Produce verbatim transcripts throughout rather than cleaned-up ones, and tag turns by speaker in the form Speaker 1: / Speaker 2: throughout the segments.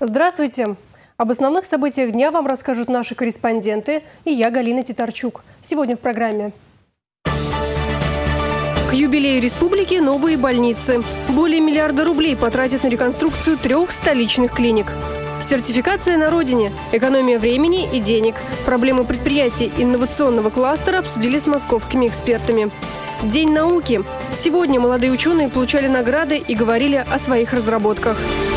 Speaker 1: Здравствуйте! Об основных событиях дня вам расскажут наши корреспонденты и я, Галина Титарчук. Сегодня в программе. К юбилею республики новые больницы. Более миллиарда рублей потратят на реконструкцию трех столичных клиник. Сертификация на родине, экономия времени и денег. Проблемы предприятий инновационного кластера обсудили с московскими экспертами. День науки. Сегодня молодые ученые получали награды и говорили о своих разработках.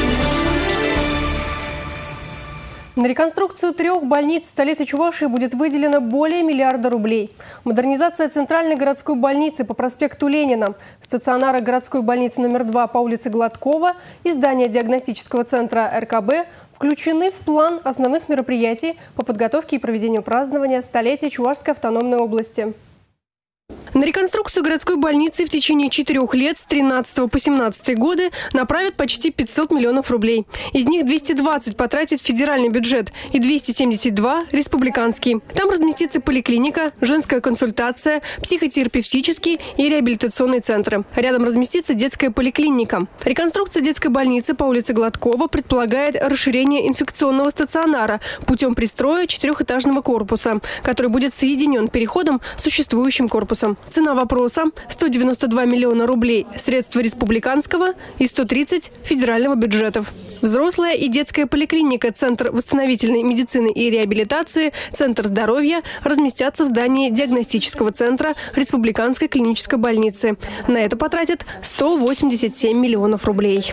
Speaker 1: На реконструкцию трех больниц столицы Чувашии будет выделено более миллиарда рублей. Модернизация центральной городской больницы по проспекту Ленина, стационара городской больницы номер два по улице Гладкова и здания диагностического центра эр ка бэ включены в план основных мероприятий по подготовке и проведению празднования столетия Чувашской автономной области. На реконструкцию городской больницы в течение четырех лет с тринадцатого по семнадцатый годы направят почти пятьсот миллионов рублей. Из них двести двадцать потратит федеральный бюджет и двести семьдесят два – республиканский. Там разместится поликлиника, женская консультация, психотерапевтический и реабилитационный центры. Рядом разместится детская поликлиника. Реконструкция детской больницы по улице Гладкова предполагает расширение инфекционного стационара путем пристроя четырехэтажного корпуса, который будет соединен переходом с существующим корпусом. Цена вопроса – сто девяносто два миллиона рублей средства республиканского и сто тридцать федерального бюджетов. Взрослая и детская поликлиника, Центр восстановительной медицины и реабилитации, Центр здоровья разместятся в здании диагностического центра Республиканской клинической больницы. На это потратят сто восемьдесят семь миллионов рублей.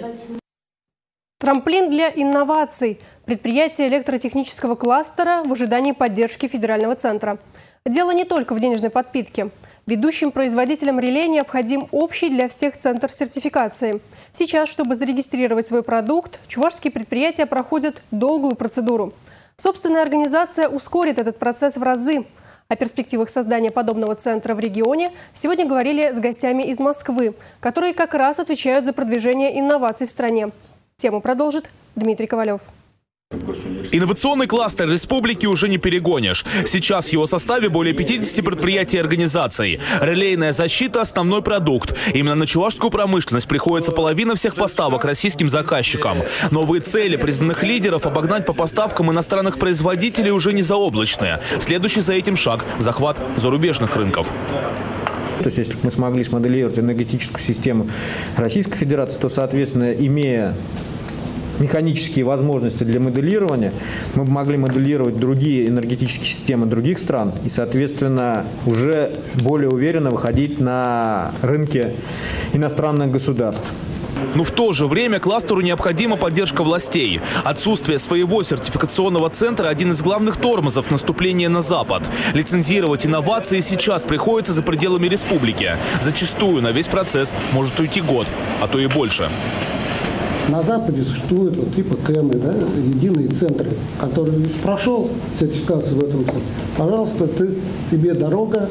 Speaker 1: Трамплин для инноваций. Предприятие электротехнического кластера в ожидании поддержки федерального центра. Дело не только в денежной подпитке. Ведущим производителям реле необходим общий для всех центр сертификации. Сейчас, чтобы зарегистрировать свой продукт, чувашские предприятия проходят долгую процедуру. Собственная организация ускорит этот процесс в разы. О перспективах создания подобного центра в регионе сегодня говорили с гостями из Москвы, которые как раз отвечают за продвижение инноваций в стране. Тему продолжит Дмитрий Ковалев.
Speaker 2: Инновационный кластер республики уже не перегонишь. Сейчас в его составе более пятидесяти предприятий и организаций. Релейная защита – основной продукт. Именно на чувашскую промышленность приходится половина всех поставок российским заказчикам. Новые цели признанных лидеров обогнать по поставкам иностранных производителей уже не заоблачные. Следующий за этим шаг – захват зарубежных рынков.
Speaker 3: То есть, если мы смогли смоделировать энергетическую систему Российской Федерации, то, соответственно, имея механические возможности для моделирования, мы могли моделировать другие энергетические системы других стран и, соответственно, уже более уверенно выходить на рынки иностранных государств.
Speaker 2: Но в то же время кластеру необходима поддержка властей. Отсутствие своего сертификационного центра – один из главных тормозов наступления на Запад. Лицензировать инновации сейчас приходится за пределами республики. Зачастую на весь процесс может уйти год, а то и больше.
Speaker 4: На Западе существуют вот типа КЭМы, да, единые центры, которые прошел сертификацию в этом центре. Пожалуйста, ты, тебе дорога,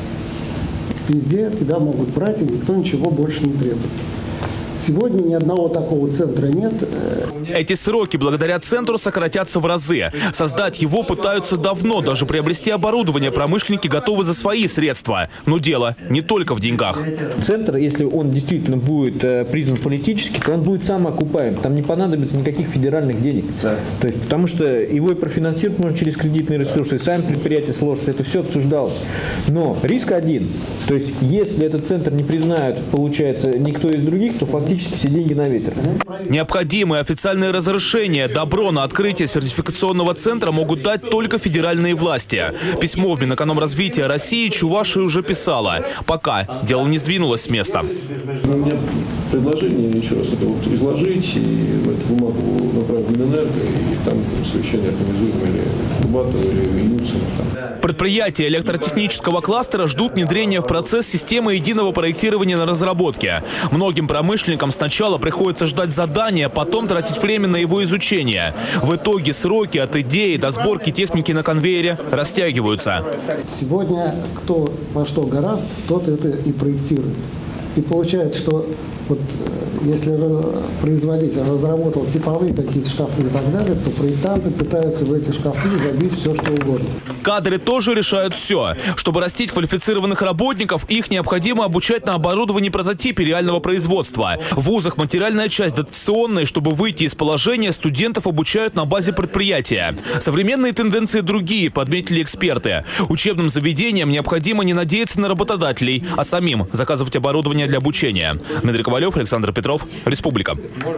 Speaker 4: везде тебя могут брать, и никто ничего больше не требует. Сегодня ни одного такого центра нет.
Speaker 2: Эти сроки благодаря центру сократятся в разы. Создать его пытаются давно. Даже приобрести оборудование промышленники готовы за свои средства. Но дело не только в деньгах.
Speaker 3: Центр, если он действительно будет э, признан политически, то он будет самоокупаем. Там не понадобится никаких федеральных денег. Да. То есть, потому что его и профинансировать можно через кредитные ресурсы, и сами предприятия сложатся. Это все обсуждалось. Но риск один. То есть, если этот центр не признают, получается, никто из других, то фактически все деньги на ветер.
Speaker 2: Необходимые официальные разрешения, добро на открытие сертификационного центра могут дать только федеральные власти. Письмо в Минэкономразвития России Чувашия уже писала. Пока дело не сдвинулось с места.
Speaker 5: У меня предложение еще раз это вот изложить и в эту бумагу направить в Минэнерго, и там совещание организуем или Кубатова, или Юцина.
Speaker 2: Предприятия электротехнического кластера ждут внедрения в процесс системы единого проектирования на разработке. Многим промышленникам сначала приходится ждать задания, потом тратить время на его изучение. В итоге сроки от идеи до сборки техники на конвейере растягиваются.
Speaker 4: Сегодня кто во что гораст, тот это и проектирует. И получается, что вот если производитель разработал типовые какие-то шкафы и так далее, то проектанты пытаются в эти шкафы забить все, что угодно.
Speaker 2: Кадры тоже решают все. Чтобы растить квалифицированных работников, их необходимо обучать на оборудовании прототипе реального производства. В вузах материальная часть дотационная, чтобы выйти из положения, студентов обучают на базе предприятия. Современные тенденции другие, подметили эксперты. Учебным заведениям необходимо не надеяться на работодателей, а самим заказывать оборудование для обучения. Дмитрий Ковалев, Александр Петров, Республика.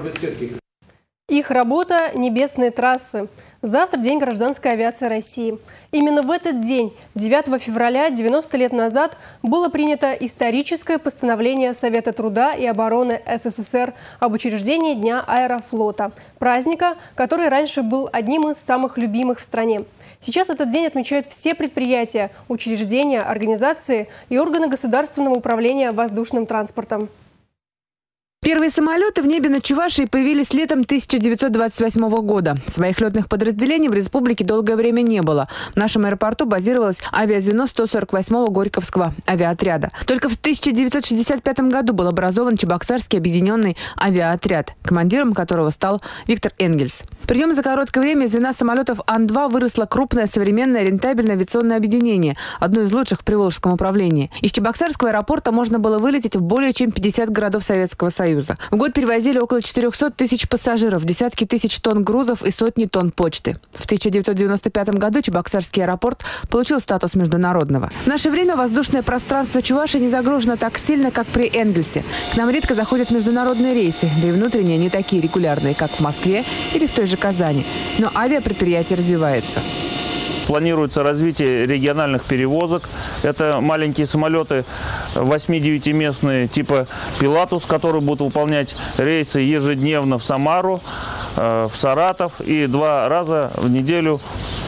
Speaker 1: Их работа – небесные трассы. Завтра день гражданской авиации России. Именно в этот день, девятого февраля, девяносто лет назад, было принято историческое постановление Совета труда и обороны СССР об учреждении Дня аэрофлота. Праздника, который раньше был одним из самых любимых в стране. Сейчас этот день отмечают все предприятия, учреждения, организации и органы государственного управления воздушным транспортом.
Speaker 6: Первые самолеты в небе над Чувашией появились летом тысяча девятьсот двадцать восьмого года. Своих летных подразделений в республике долгое время не было. В нашем аэропорту базировалось авиазвено сто сорок восьмого Горьковского авиаотряда. Только в тысяча девятьсот шестьдесят пятом году был образован Чебоксарский объединенный авиаотряд, командиром которого стал Виктор Энгельс. Причем за короткое время из звена самолетов Ан два выросло крупное современное рентабельное авиационное объединение, одно из лучших в Приволжском управлении. Из Чебоксарского аэропорта можно было вылететь в более чем пятьдесят городов Советского Союза. В год перевозили около четырёхсот тысяч пассажиров, десятки тысяч тонн грузов и сотни тонн почты. В тысяча девятьсот девяносто пятом году Чебоксарский аэропорт получил статус международного. В наше время воздушное пространство Чувашии не загружено так сильно, как при Энгельсе. К нам редко заходят международные рейсы, да и внутренние не такие регулярные, как в Москве или в той же Казани. Но авиапредприятие развивается.
Speaker 7: Планируется развитие региональных перевозок. Это маленькие самолеты восьми-девятиместные типа «Пилатус», которые будут выполнять рейсы ежедневно в Самару, в Саратов и два раза в неделю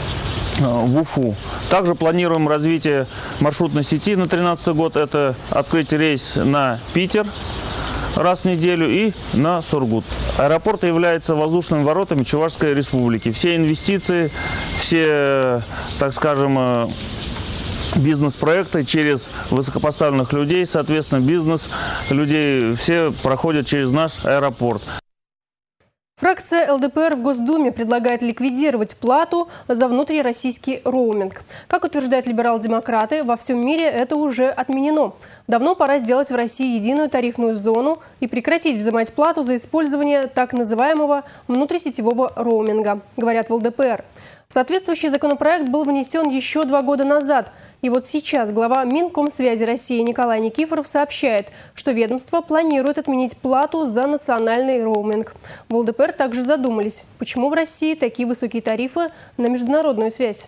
Speaker 7: в Уфу. Также планируем развитие маршрутной сети на две тысячи тринадцатый год. Это открыть рейс на Питер раз в неделю и на Сургут. Аэропорт является воздушными воротами Чувашской республики. Все инвестиции, все, так скажем, бизнес-проекты через высокопоставленных людей, соответственно, бизнес людей, все проходят через наш аэропорт.
Speaker 1: Фракция эл дэ пэ эр в Госдуме предлагает ликвидировать плату за внутрироссийский роуминг. Как утверждают либерал-демократы, во всем мире это уже отменено. Давно пора сделать в России единую тарифную зону и прекратить взимать плату за использование так называемого внутрисетевого роуминга, говорят в эл дэ пэ эр. Соответствующий законопроект был внесен еще два года назад. И вот сейчас глава Минкомсвязи России Николай Никифоров сообщает, что ведомство планирует отменить плату за национальный роуминг. В эл дэ пэ эр также задумались, почему в России такие высокие тарифы на международную связь.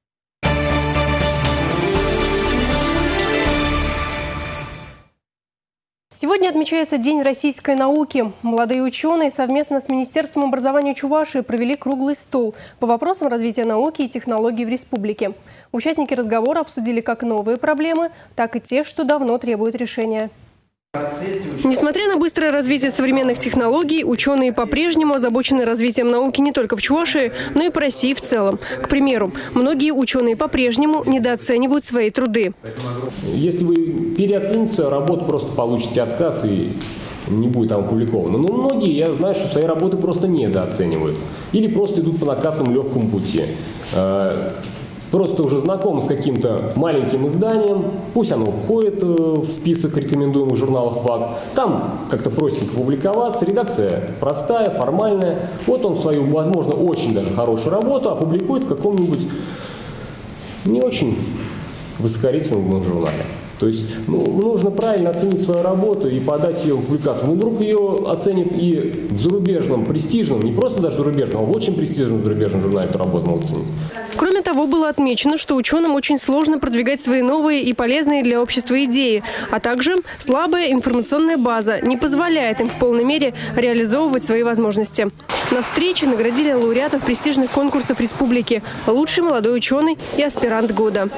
Speaker 1: Сегодня отмечается День российской науки. Молодые ученые совместно с Министерством образования Чувашии провели круглый стол по вопросам развития науки и технологий в республике. Участники разговора обсудили как новые проблемы, так и те, что давно требуют решения. Несмотря на быстрое развитие современных технологий, ученые по-прежнему озабочены развитием науки не только в Чувашии, но и по России в целом. К примеру, многие ученые по-прежнему недооценивают свои труды.
Speaker 8: Если вы переоцените свою работу, просто получите отказ и не будет там опубликовано. Но многие, я знаю, что свои работы просто недооценивают. Или просто идут по накатанному легкому пути. Просто уже знакомы с каким-то маленьким изданием, пусть оно входит в список рекомендуемых журналов ВАК, там как-то простенько публиковаться, редакция простая, формальная. Вот он свою, возможно, очень даже хорошую работу опубликует в каком-нибудь не очень высокорейтинговом журнале. То есть ну, нужно правильно оценить свою работу и подать ее в публикацию. Ну, вдруг ее оценят и в зарубежном, престижном, не просто даже зарубежном, а в очень престижном зарубежном журнале эту работу могут оценить.
Speaker 1: Кроме того, было отмечено, что ученым очень сложно продвигать свои новые и полезные для общества идеи, а также слабая информационная база не позволяет им в полной мере реализовывать свои возможности. На встрече наградили лауреатов престижных конкурсов республики «Лучший молодой ученый» и «Аспирант года».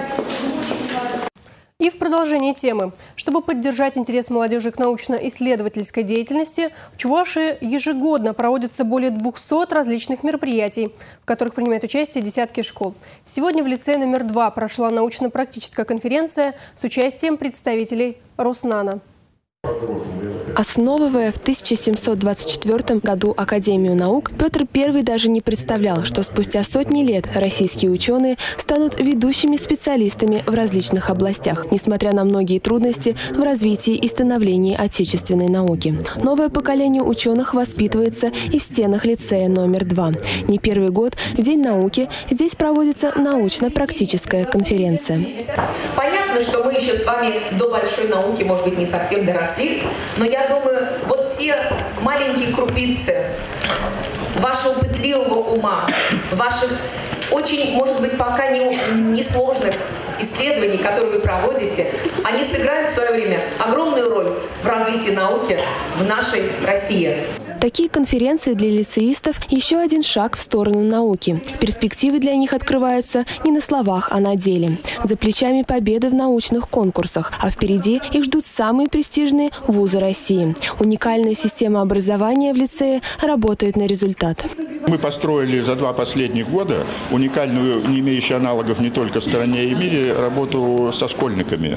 Speaker 1: И в продолжении темы. Чтобы поддержать интерес молодежи к научно-исследовательской деятельности, в Чувашии ежегодно проводятся более двухсот различных мероприятий, в которых принимают участие десятки школ. Сегодня в лицее номер два прошла научно-практическая конференция с участием представителей Роснана.
Speaker 9: Основывая в тысяча семьсот двадцать четвёртом году Академию наук, Петр Первый даже не представлял, что спустя сотни лет российские ученые станут ведущими специалистами в различных областях, несмотря на многие трудности в развитии и становлении отечественной науки. Новое поколение ученых воспитывается и в стенах лицея номер два. Не первый год, в День науки, здесь проводится научно-практическая конференция.
Speaker 10: Понятно, что мы еще с вами до большой науки, может быть, не совсем доросли, но я думаю, вот те маленькие крупицы вашего пытливого ума, ваших очень, может быть, пока не, не сложных исследований, которые вы проводите, они сыграют в свое время огромную роль в развитии науки в нашей России.
Speaker 9: Такие конференции для лицеистов – еще один шаг в сторону науки. Перспективы для них открываются не на словах, а на деле. За плечами победы в научных конкурсах, а впереди их ждут самые престижные вузы России. Уникальная система образования в лицее работает на результат.
Speaker 11: Мы построили за два последних года уникальную, не имеющую аналогов не только в стране и мире, работу со школьниками.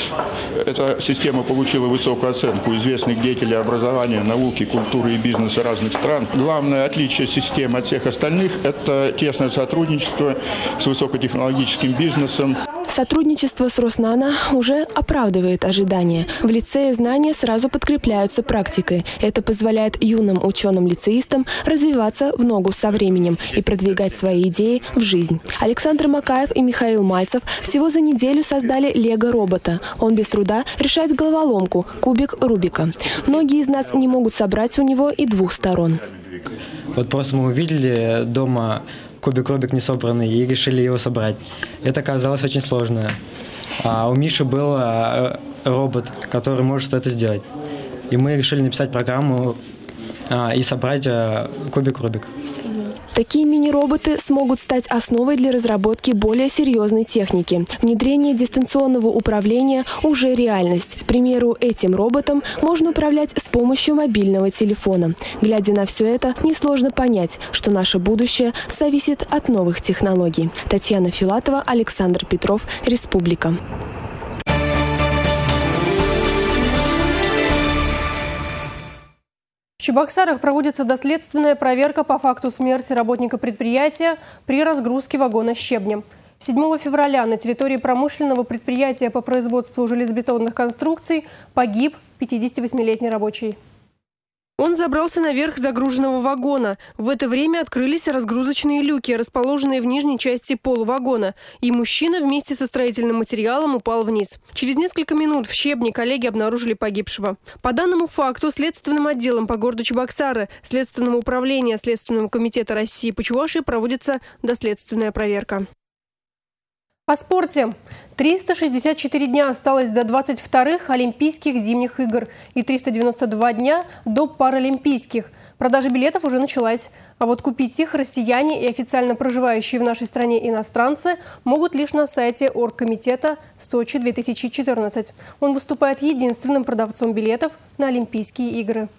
Speaker 11: Эта система получила высокую оценку известных деятелей образования, науки, культуры и бизнеса разных стран. Главное отличие системы от всех остальных – это тесное сотрудничество с высокотехнологическим бизнесом.
Speaker 9: Сотрудничество с Роснано уже оправдывает ожидания. В лицее знания сразу подкрепляются практикой. Это позволяет юным ученым-лицеистам развиваться в ногу со временем и продвигать свои идеи в жизнь. Александр Макаев и Михаил Мальцев всего за неделю создали лего-робота. Он без труда решает головоломку – кубик Рубика. Многие из нас не могут собрать у него и двух сторон.
Speaker 12: Вот просто мы увидели дома кубик Рубик не собранный и решили его собрать. Это оказалось очень сложно. А у Миши был робот, который может это сделать. И мы решили написать программу и собрать кубик Рубик.
Speaker 9: Такие мини-роботы смогут стать основой для разработки более серьезной техники. Внедрение дистанционного управления уже реальность. К примеру, этим роботом можно управлять с помощью мобильного телефона. Глядя на все это, несложно понять, что наше будущее зависит от новых технологий. Татьяна Филатова, Александр Петров, Республика.
Speaker 1: В Чебоксарах проводится доследственная проверка по факту смерти работника предприятия при разгрузке вагона щебнем. седьмого февраля на территории промышленного предприятия по производству железобетонных конструкций погиб пятидесятивосьмилетний рабочий. Он забрался наверх загруженного вагона. В это время открылись разгрузочные люки, расположенные в нижней части полувагона. И мужчина вместе со строительным материалом упал вниз. Через несколько минут в щебне коллеги обнаружили погибшего. По данному факту следственным отделом по городу Чебоксары Следственного управления Следственного комитета России по Чувашии проводится доследственная проверка. О спорте. триста шестьдесят четыре дня осталось до двадцать вторых Олимпийских зимних игр и триста девяносто два дня до Паралимпийских. Продажа билетов уже началась. А вот купить их россияне и официально проживающие в нашей стране иностранцы могут лишь на сайте оргкомитета Сочи две тысячи четырнадцать. Он выступает единственным продавцом билетов на Олимпийские игры.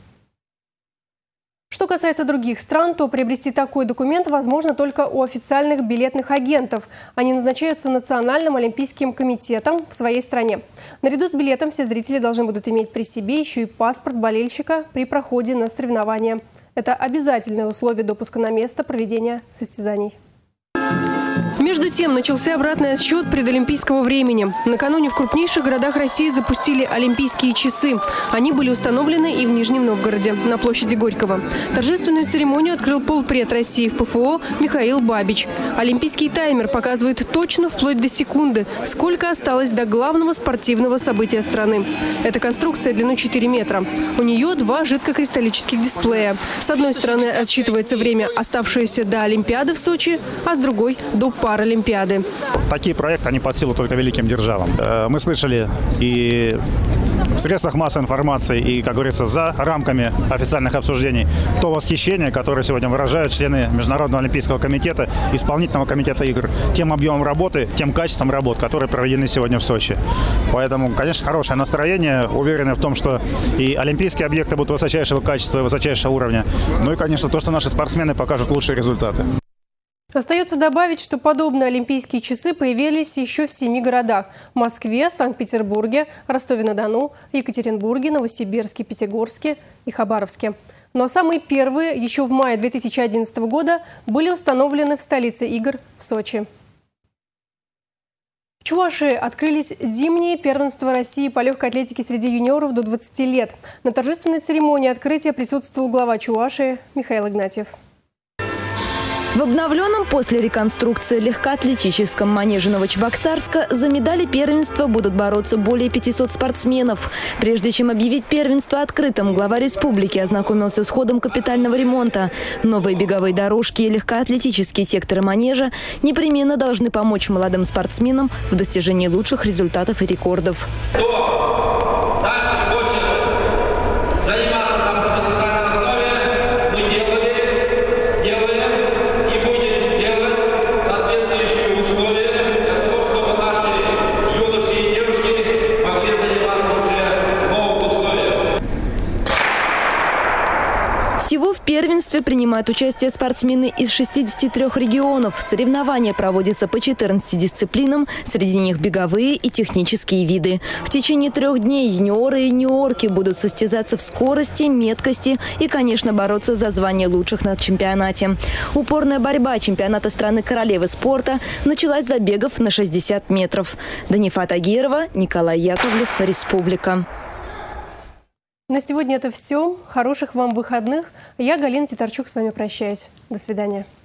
Speaker 1: Что касается других стран, то приобрести такой документ возможно только у официальных билетных агентов. Они назначаются Национальным олимпийским комитетом в своей стране. Наряду с билетом все зрители должны будут иметь при себе еще и паспорт болельщика при проходе на соревнования. Это обязательное условие допуска на место проведения состязаний. Между тем, начался обратный отсчет предолимпийского времени. Накануне в крупнейших городах России запустили олимпийские часы. Они были установлены и в Нижнем Новгороде, на площади Горького. Торжественную церемонию открыл полпред России в ПФО Михаил Бабич. Олимпийский таймер показывает точно, вплоть до секунды, сколько осталось до главного спортивного события страны. Эта конструкция длиной четыре метра. У нее два жидкокристаллических дисплея. С одной стороны отсчитывается время, оставшееся до Олимпиады в Сочи, а с другой – до Паралимпиады.
Speaker 13: Такие проекты, они под силу только великим державам. Мы слышали и в средствах массовой информации, и, как говорится, за рамками официальных обсуждений то восхищение, которое сегодня выражают члены Международного олимпийского комитета, исполнительного комитета игр, тем объемом работы, тем качеством работ, которые проведены сегодня в Сочи. Поэтому, конечно, хорошее настроение, уверены в том, что и олимпийские объекты будут высочайшего качества и высочайшего уровня. Ну и, конечно, то, что наши спортсмены покажут лучшие результаты.
Speaker 1: Остается добавить, что подобные олимпийские часы появились еще в семи городах – в Москве, Санкт-Петербурге, Ростове-на-Дону, Екатеринбурге, Новосибирске, Пятигорске и Хабаровске. Но самые первые еще в мае две тысячи одиннадцатого года были установлены в столице игр в Сочи. В Чувашии открылись зимние первенства России по легкой атлетике среди юниоров до двадцати лет. На торжественной церемонии открытия присутствовал глава Чувашии Михаил Игнатьев.
Speaker 14: В обновленном после реконструкции легкоатлетическом манеже Новочебоксарска за медали первенства будут бороться более пятисот спортсменов. Прежде чем объявить первенство открытым, глава республики ознакомился с ходом капитального ремонта. Новые беговые дорожки и легкоатлетические секторы манежа непременно должны помочь молодым спортсменам в достижении лучших результатов и рекордов.
Speaker 15: Кто дальше хочет заниматься на профессиональной основе, мы делали, делаем.
Speaker 14: Всего в первенстве принимают участие спортсмены из шестидесяти трёх регионов. Соревнования проводятся по четырнадцати дисциплинам, среди них беговые и технические виды. В течение трех дней юниоры и юниорки будут состязаться в скорости, меткости и, конечно, бороться за звание лучших на чемпионате. Упорная борьба чемпионата страны королевы спорта началась с забегов на шестьдесят метров. Данифат Агирова, Николай Яковлев, Республика.
Speaker 1: На сегодня это все. Хороших вам выходных. Я, Галина Титарчук, с вами прощаюсь. До свидания.